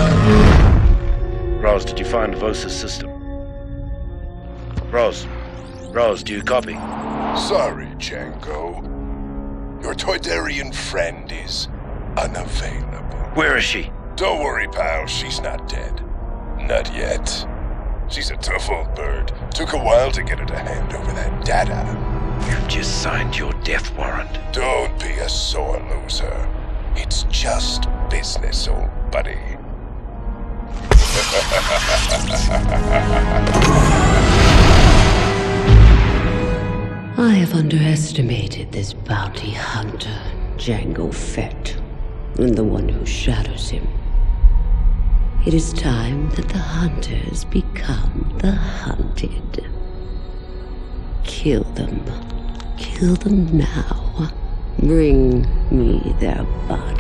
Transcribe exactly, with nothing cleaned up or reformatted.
Rose, did you find Vosa's system? Rose. Rose, do you copy? Sorry, Django. Your Toydarian friend is unavailable. Where is she? Don't worry, pal. She's not dead. Not yet. She's a tough old bird. Took a while to get her to hand over that data. You just signed your death warrant. Don't be a sore loser. It's just business, old buddy. I have underestimated this bounty hunter, Django Fett, and the one who shadows him. It is time that the hunters become the hunted. Kill them. Kill them now. Bring me their bodies.